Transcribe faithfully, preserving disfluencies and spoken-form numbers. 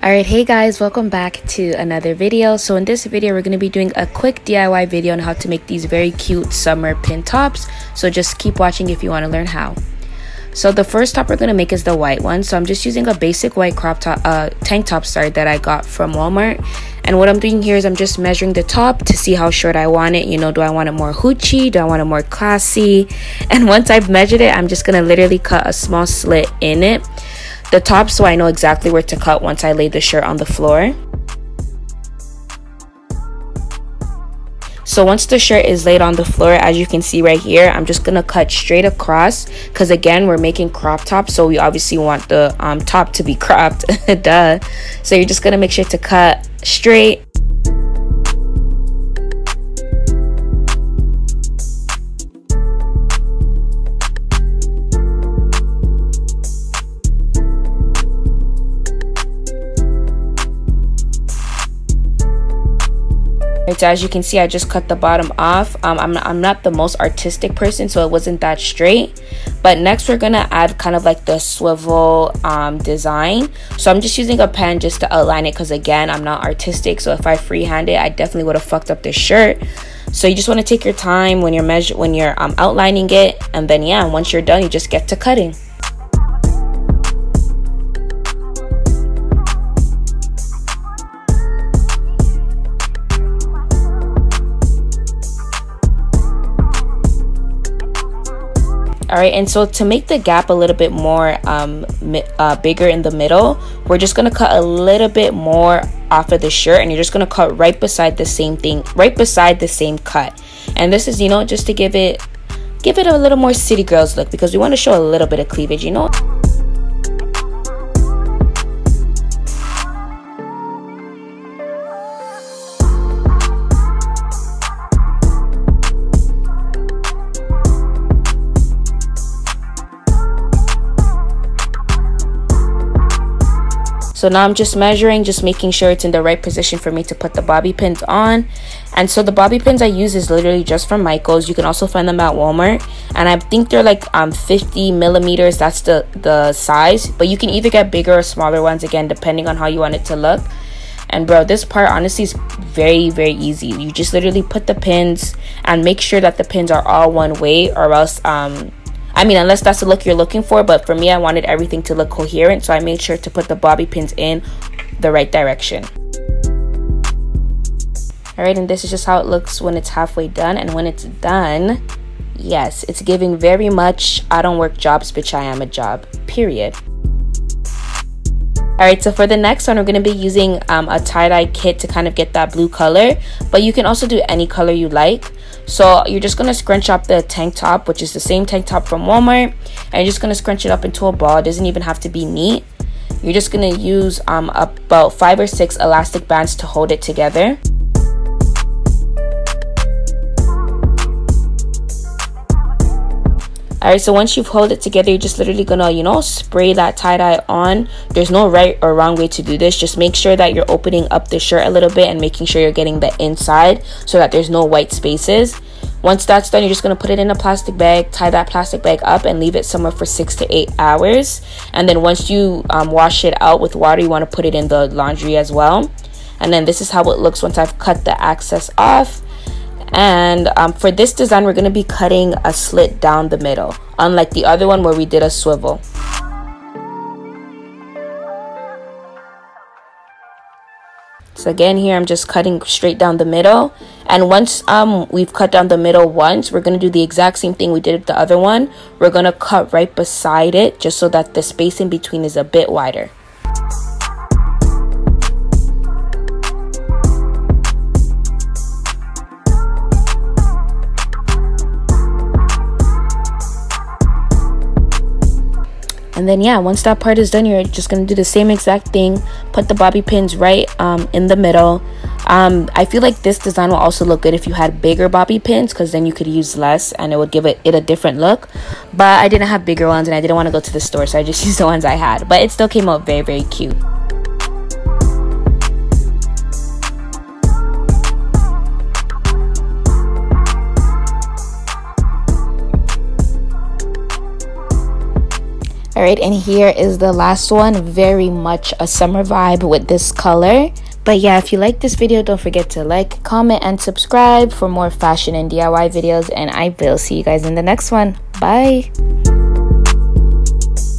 Alright, hey guys, welcome back to another video. So in this video, we're going to be doing a quick D I Y video on how to make these very cute summer pin tops. So just keep watching if you want to learn how. So the first top we're going to make is the white one. So I'm just using a basic white crop top, uh, tank top sorry, that I got from Walmart. And what I'm doing here is I'm just measuring the top to see how short I want it. You know, do I want it more hoochie? Do I want it more classy? And once I've measured it, I'm just going to literally cut a small slit in it. The top, so I know exactly where to cut once I lay the shirt on the floor. So once the shirt is laid on the floor, as you can see right here, I'm just gonna cut straight across because again, we're making crop tops, so we obviously want the um, top to be cropped. Duh. So you're just gonna make sure to cut straight. Right, so as you can see, I just cut the bottom off. Um, I'm, I'm not the most artistic person, so it wasn't that straight. But next, we're going to add kind of like the swivel um, design. So I'm just using a pen just to outline it because, again, I'm not artistic. So if I freehand it, I definitely would have fucked up this shirt. So you just want to take your time when you're measure when you're um, outlining it. And then, yeah, once you're done, you just get to cutting. All right, and so to make the gap a little bit more um, uh, bigger in the middle, we're just gonna cut a little bit more off of the shirt, and you're just gonna cut right beside the same thing, right beside the same cut. And this is, you know, just to give it, give it a little more city girls look because we want to show a little bit of cleavage, you know. So now I'm just measuring, just making sure it's in the right position for me to put the bobby pins on. And so the bobby pins I use is literally just from Michaels. You can also find them at Walmart. And I think they're like um, fifty millimeters. That's the, the size. But you can either get bigger or smaller ones, again, depending on how you want it to look. And bro, this part honestly is very, very easy. You just literally put the pins and make sure that the pins are all one way, or else... um. I mean, unless that's the look you're looking for, but for me, I wanted everything to look coherent, so I made sure to put the bobby pins in the right direction. All right, and this is just how it looks when it's halfway done. And when it's done, yes, it's giving very much, I don't work jobs, bitch, I am a job, period. All right, so for the next one, we're going to be using um, a tie-dye kit to kind of get that blue color, but you can also do any color you like. So you're just going to scrunch up the tank top, which is the same tank top from Walmart, and you're just going to scrunch it up into a ball. It doesn't even have to be neat. You're just going to use um, about five or six elastic bands to hold it together. Alright, so once you've held it together, you're just literally gonna, you know, spray that tie-dye on. There's no right or wrong way to do this. Just make sure that you're opening up the shirt a little bit and making sure you're getting the inside so that there's no white spaces. Once that's done, you're just gonna put it in a plastic bag, tie that plastic bag up, and leave it somewhere for six to eight hours. And then once you um, wash it out with water, you want to put it in the laundry as well. And then this is how it looks once I've cut the excess off. And um, for this design, we're going to be cutting a slit down the middle, unlike the other one where we did a swivel. So again, here I'm just cutting straight down the middle. And once um, we've cut down the middle once, we're going to do the exact same thing we did with the other one. We're going to cut right beside it just so that the space in between is a bit wider. And then, yeah, once that part is done, you're just going to do the same exact thing. Put the bobby pins right um, in the middle. Um, I feel like this design will also look good if you had bigger bobby pins, because then you could use less and it would give it, it a different look. But I didn't have bigger ones and I didn't want to go to the store, so I just used the ones I had. But it still came out very, very cute. All right, and here is the last one. Very much a summer vibe with this color. But yeah, if you like this video, don't forget to like, comment, and subscribe for more fashion and D I Y videos. And I will see you guys in the next one. Bye.